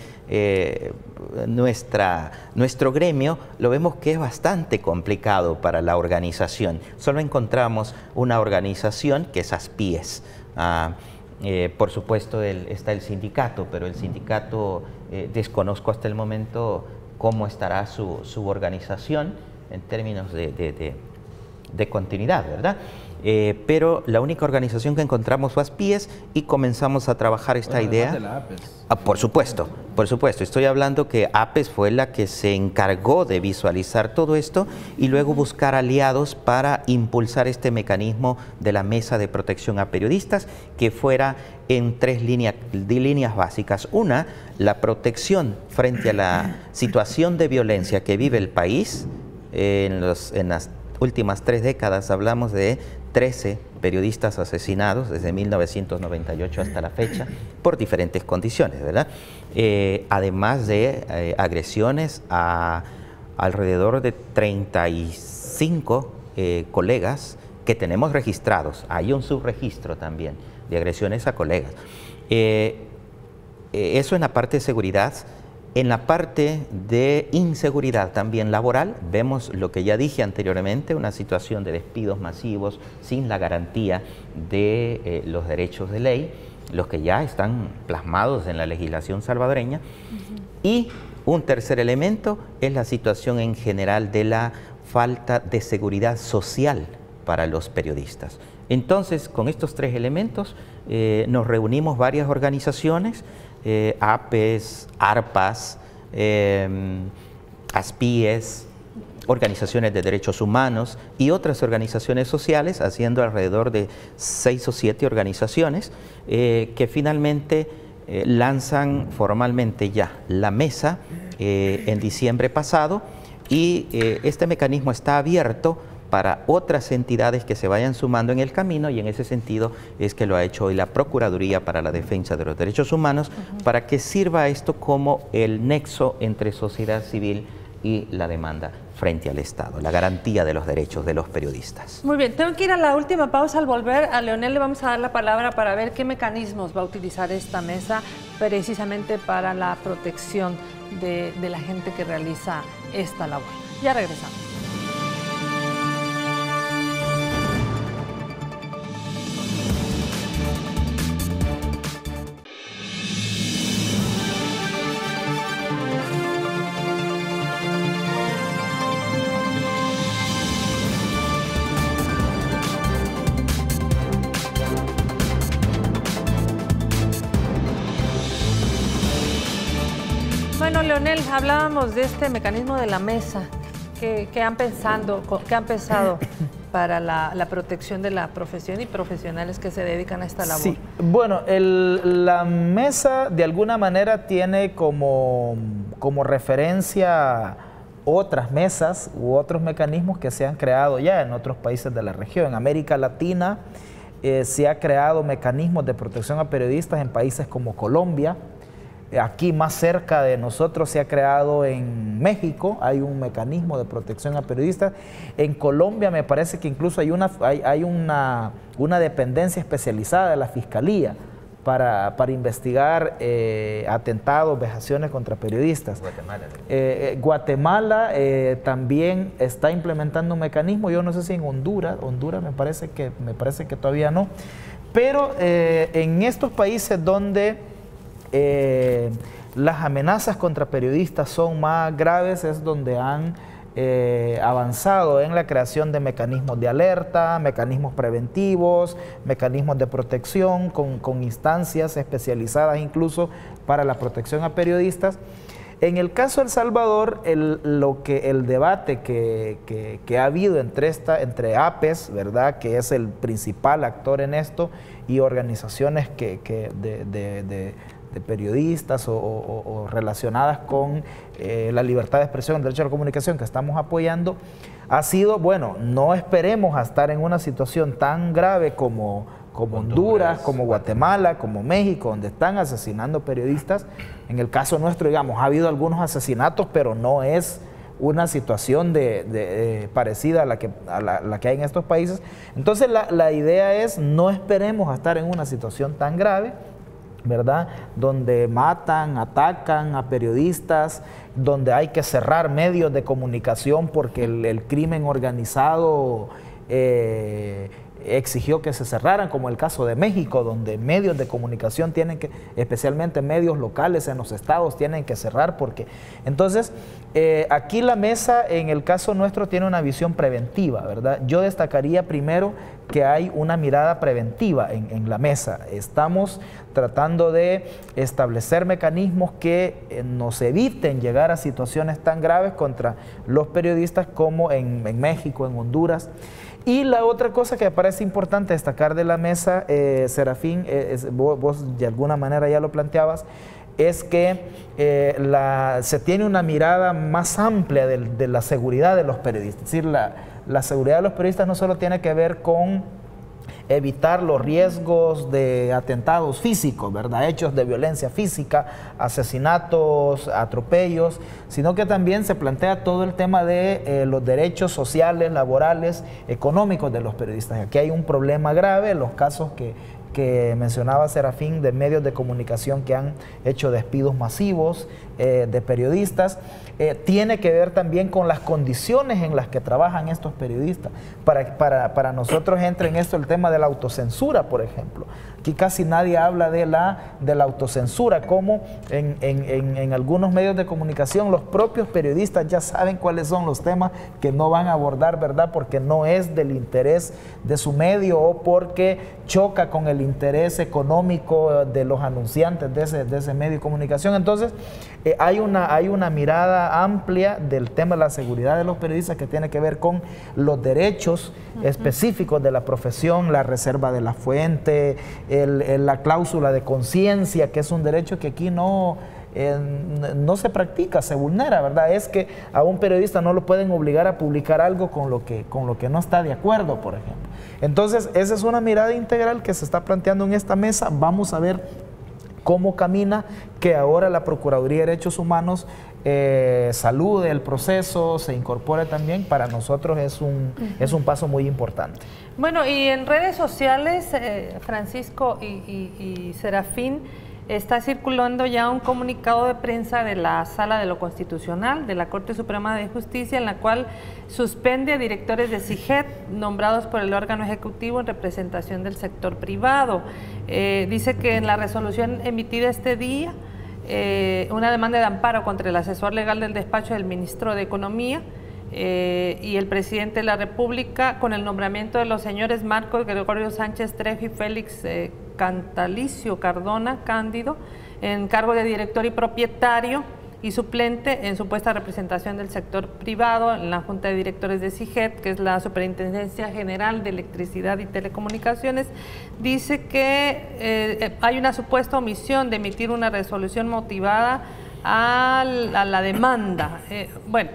nuestro gremio, lo vemos que es bastante complicado para la organización. Solo encontramos una organización que es ASPIES. Por supuesto está el sindicato, pero el sindicato desconozco hasta el momento cómo estará su organización en términos de de continuidad, ¿verdad? Pero la única organización que encontramos fue ASPIES y comenzamos a trabajar esta idea. De la APES. Por supuesto. Estoy hablando que APES fue la que se encargó de visualizar todo esto y luego buscar aliados para impulsar este mecanismo de la Mesa de Protección a Periodistas, que fuera en tres líneas básicas. Una, la protección frente a la situación de violencia que vive el país. En las últimas 3 décadas hablamos de 13 periodistas asesinados desde 1998 hasta la fecha por diferentes condiciones, ¿verdad? Además de agresiones a alrededor de 35 colegas que tenemos registrados. Hay un subregistro también de agresiones a colegas. Eso en la parte de seguridad. En la parte de inseguridad también laboral, vemos lo que ya dije anteriormente, una situación de despidos masivos sin la garantía de los derechos de ley, los que ya están plasmados en la legislación salvadoreña. Y un tercer elemento es la situación en general de la falta de seguridad social para los periodistas. Entonces, con estos 3 elementos, nos reunimos varias organizaciones, APES, ARPAS, ASPIES, organizaciones de derechos humanos y otras organizaciones sociales, haciendo alrededor de 6 o 7 organizaciones que finalmente lanzan formalmente ya la mesa en diciembre pasado, y este mecanismo está abierto para otras entidades que se vayan sumando en el camino, y en ese sentido es que lo ha hecho hoy la Procuraduría para la Defensa de los Derechos Humanos, para que sirva esto como el nexo entre sociedad civil y la demanda frente al Estado, la garantía de los derechos de los periodistas. Muy bien, tengo que ir a la última pausa. Al volver, a Leonel le vamos a dar la palabra para ver qué mecanismos va a utilizar esta mesa precisamente para la protección de la gente que realiza esta labor. Ya regresamos. Bueno, Leonel, hablábamos de este mecanismo de la mesa. ¿Qué han pensado para la protección de la profesión y profesionales que se dedican a esta labor? Sí, bueno, la mesa de alguna manera tiene como referencia otras mesas u otros mecanismos que se han creado ya en otros países de la región. En América Latina se ha creado mecanismos de protección a periodistas en países como Colombia. Aquí más cerca de nosotros se ha creado en México, hay un mecanismo de protección a periodistas. En Colombia me parece que incluso hay una dependencia especializada de la Fiscalía para investigar atentados, vejaciones contra periodistas. Guatemala también está implementando un mecanismo. Yo no sé si en Honduras me parece que todavía no. Pero en estos países donde las amenazas contra periodistas son más graves es donde han avanzado en la creación de mecanismos de alerta, mecanismos preventivos, mecanismos de protección con instancias especializadas incluso para la protección a periodistas. En el caso de El Salvador, el debate que ha habido entre APES, ¿verdad?, que es el principal actor en esto, y organizaciones de periodistas o relacionadas con la libertad de expresión, el derecho a la comunicación que estamos apoyando, ha sido, bueno, no esperemos a estar en una situación tan grave como Honduras, como Guatemala, como México, donde están asesinando periodistas. En el caso nuestro, digamos, ha habido algunos asesinatos, pero no es una situación parecida a la que hay en estos países. Entonces la idea es, no esperemos a estar en una situación tan grave, ¿verdad?, donde matan, atacan a periodistas, donde hay que cerrar medios de comunicación porque el crimen organizado exigió que se cerraran, como el caso de México, donde medios de comunicación tienen que, especialmente medios locales en los estados, tienen que cerrar porque... Entonces, aquí la mesa, en el caso nuestro, tiene una visión preventiva, ¿verdad? Yo destacaría primero que hay una mirada preventiva en la mesa. Estamos tratando de establecer mecanismos que nos eviten llegar a situaciones tan graves contra los periodistas como en México, en Honduras. Y la otra cosa que me parece importante destacar de la mesa, Serafín, vos de alguna manera ya lo planteabas, es que se tiene una mirada más amplia de la seguridad de los periodistas. Es decir, la seguridad de los periodistas no solo tiene que ver con evitar los riesgos de atentados físicos, ¿verdad? Hechos de violencia física, asesinatos, atropellos, sino que también se plantea todo el tema de los derechos sociales, laborales, económicos de los periodistas. Aquí hay un problema grave, los casos que mencionaba Serafín, de medios de comunicación que han hecho despidos masivos de periodistas, tiene que ver también con las condiciones en las que trabajan estos periodistas. Para nosotros entra en esto el tema de la autocensura, por ejemplo. Aquí casi nadie habla de la autocensura, como en algunos medios de comunicación los propios periodistas ya saben cuáles son los temas que no van a abordar, ¿verdad? Porque no es del interés de su medio o porque choca con el interés económico de los anunciantes de ese medio de comunicación. Entonces, hay una mirada amplia del tema de la seguridad de los periodistas que tiene que ver con los derechos específicos de la profesión, la reserva de la fuente, la cláusula de conciencia, que es un derecho que aquí no se practica, se vulnera, ¿verdad? Es que a un periodista no lo pueden obligar a publicar algo con lo que no está de acuerdo, por ejemplo. Entonces, esa es una mirada integral que se está planteando en esta mesa. Vamos a ver cómo camina, que ahora la Procuraduría de Derechos Humanos salude el proceso, se incorpore también. Para nosotros es un paso muy importante. Bueno, y en redes sociales, Francisco y Serafín, está circulando ya un comunicado de prensa de la Sala de lo Constitucional de la Corte Suprema de Justicia, en la cual suspende a directores de CIGET nombrados por el órgano ejecutivo en representación del sector privado. Dice que en la resolución emitida este día, una demanda de amparo contra el asesor legal del despacho del ministro de Economía y el presidente de la República, con el nombramiento de los señores Marcos Gregorio Sánchez Trejo y Félix Cantalicio Cardona Cándido, en cargo de director y propietario y suplente en supuesta representación del sector privado en la Junta de Directores de CIGET, que es la Superintendencia General de Electricidad y Telecomunicaciones. Dice que hay una supuesta omisión de emitir una resolución motivada a la demanda. Bueno,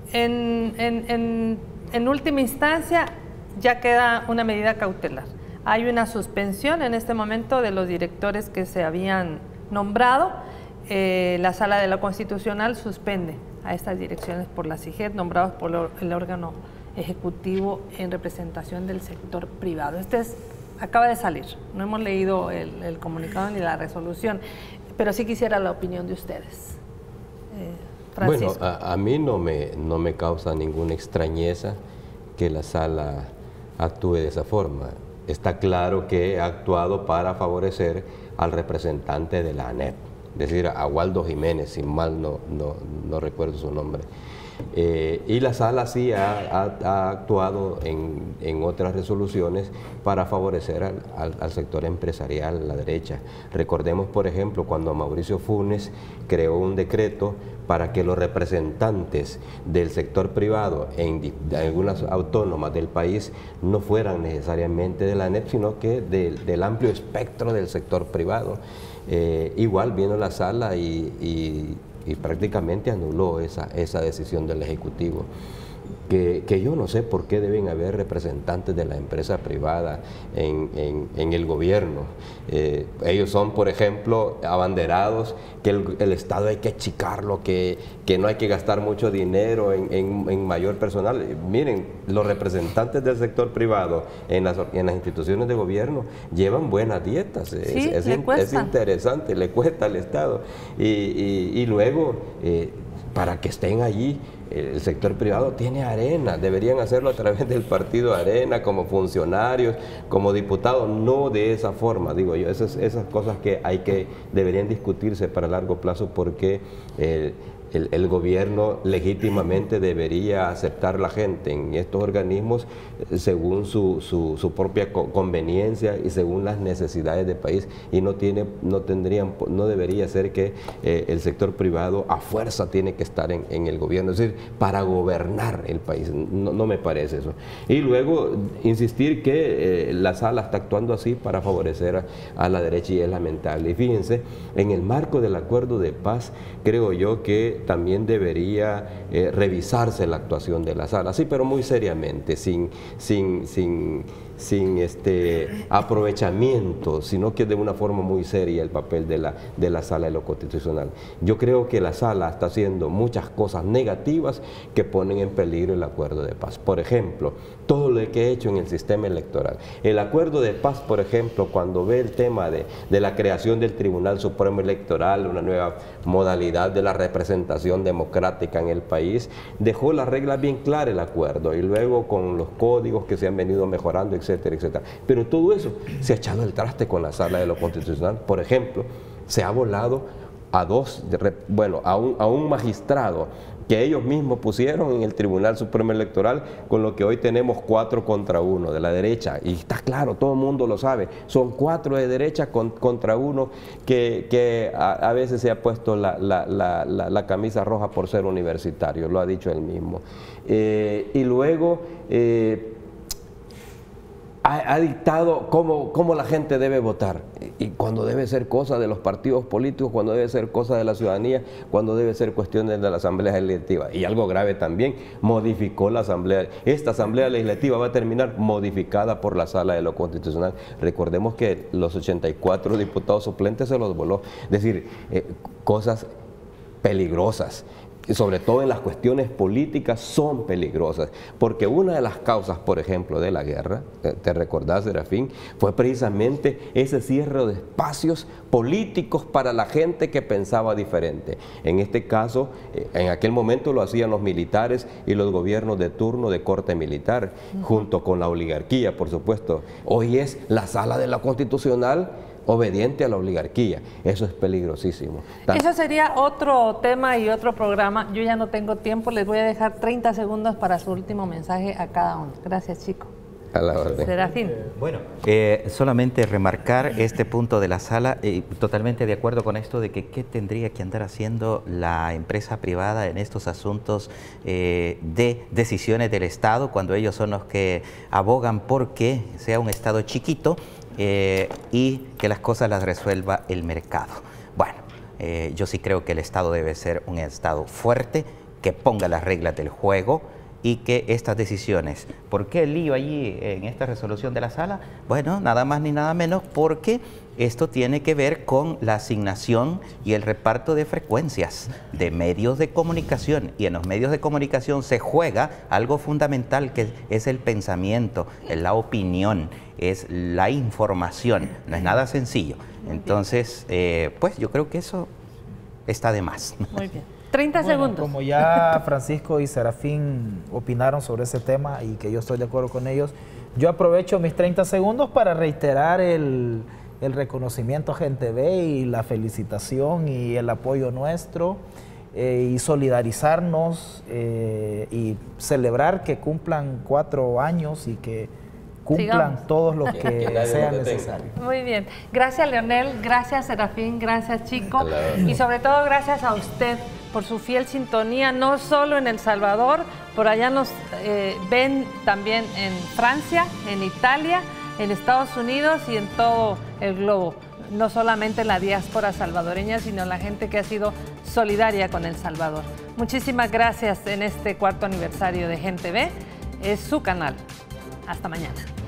en última instancia ya queda una medida cautelar. Hay una suspensión en este momento de los directores que se habían nombrado. La Sala de lo Constitucional suspende a estas direcciones por la CIGET, nombrados por el órgano ejecutivo en representación del sector privado. Acaba de salir, no hemos leído el comunicado ni la resolución, pero sí quisiera la opinión de ustedes. Francisco. Bueno, a mí no me causa ninguna extrañeza que la Sala actúe de esa forma. Está claro que ha actuado para favorecer al representante de la ANEP, es decir, a Waldo Jiménez, si mal no recuerdo su nombre. Y la Sala sí ha actuado en otras resoluciones para favorecer al sector empresarial, la derecha. Recordemos, por ejemplo, cuando Mauricio Funes creó un decreto para que los representantes del sector privado en algunas autónomas del país no fueran necesariamente de la ANEP, sino que del amplio espectro del sector privado. Igual vino la Sala y prácticamente anuló esa decisión del Ejecutivo. Que yo no sé por qué deben haber representantes de la empresa privada en el gobierno. Ellos son, por ejemplo, abanderados que el Estado hay que achicarlo, que no hay que gastar mucho dinero en mayor personal. Miren, los representantes del sector privado en las instituciones de gobierno llevan buenas dietas. Sí, es interesante, le cuesta al Estado. Y luego, para que estén allí, el sector privado tiene Arena, deberían hacerlo a través del partido Arena, como funcionarios, como diputados, no de esa forma, digo yo, esas cosas que deberían discutirse para largo plazo, porque el gobierno legítimamente debería aceptar la gente en estos organismos según su propia conveniencia y según las necesidades del país, y no debería ser que el sector privado a fuerza tiene que estar en el gobierno, es decir, para gobernar el país. No me parece eso. Y luego insistir que la sala está actuando así para favorecer a la derecha, y es lamentable. Y fíjense, en el marco del acuerdo de paz, creo yo que también debería revisarse la actuación de la sala, sí, pero muy seriamente, sin aprovechamiento, sino que de una forma muy seria el papel de la sala de lo constitucional. Yo creo que la sala está haciendo muchas cosas negativas que ponen en peligro el acuerdo de paz. Por ejemplo, todo lo que he hecho en el sistema electoral. El acuerdo de paz, por ejemplo, cuando ve el tema de la creación del Tribunal Supremo Electoral, una nueva modalidad de la representación democrática en el país, dejó las reglas bien claras el acuerdo, y luego con los códigos que se han venido mejorando, etcétera, etcétera. Pero todo eso se ha echado el traste con la sala de lo constitucional. Por ejemplo, se ha volado a un magistrado que ellos mismos pusieron en el Tribunal Supremo Electoral, con lo que hoy tenemos 4 contra 1 de la derecha, y está claro, todo el mundo lo sabe, son 4 de derecha contra 1, que a veces se ha puesto la camisa roja por ser universitario, lo ha dicho él mismo. Y luego ha dictado cómo la gente debe votar, y cuando debe ser cosa de los partidos políticos, cuando debe ser cosa de la ciudadanía, cuando debe ser cuestiones de la Asamblea Legislativa. Y algo grave también, modificó la Asamblea. Esta Asamblea Legislativa va a terminar modificada por la Sala de lo Constitucional. Recordemos que los 84 diputados suplentes se los voló. Es decir, cosas peligrosas, sobre todo en las cuestiones políticas, son peligrosas, porque una de las causas, por ejemplo, de la guerra, te recordás, Serafín, fue precisamente ese cierre de espacios políticos para la gente que pensaba diferente. En este caso, en aquel momento lo hacían los militares y los gobiernos de turno de corte militar, junto con la oligarquía, por supuesto. Hoy es la Sala de la Constitucional obediente a la oligarquía. Eso es peligrosísimo. Eso sería otro tema y otro programa. Yo ya no tengo tiempo, les voy a dejar 30 segundos para su último mensaje a cada uno. Gracias, Chico. A la orden. Serafín. Bueno, solamente remarcar este punto de la sala, totalmente de acuerdo con esto de que qué tendría que andar haciendo la empresa privada en estos asuntos de decisiones del Estado, cuando ellos son los que abogan por que sea un Estado chiquito, y que las cosas las resuelva el mercado. Bueno, yo sí creo que el Estado debe ser un Estado fuerte, que ponga las reglas del juego, y que estas decisiones, ¿por qué el lío allí en esta resolución de la sala? Bueno, nada más ni nada menos porque esto tiene que ver con la asignación y el reparto de frecuencias de medios de comunicación, y en los medios de comunicación se juega algo fundamental, que es el pensamiento, es la opinión, es la información, no es nada sencillo. Entonces, pues yo creo que eso está de más. Muy bien. 30 segundos. Como ya Francisco y Serafín opinaron sobre ese tema y que yo estoy de acuerdo con ellos, yo aprovecho mis 30 segundos para reiterar el reconocimiento a Gente Ve y la felicitación y el apoyo nuestro, y solidarizarnos y celebrar que cumplan 4 años y que cumplan todos los que sea necesario. Muy bien. Gracias, Leonel. Gracias, Serafín. Gracias, Chico. Y sobre todo, gracias a usted por su fiel sintonía, no solo en El Salvador, por allá nos ven también en Francia, en Italia, en Estados Unidos y en todo el globo. No solamente la diáspora salvadoreña, sino la gente que ha sido solidaria con El Salvador. Muchísimas gracias en este 4º aniversario de Gente Ve. Es su canal. Hasta mañana.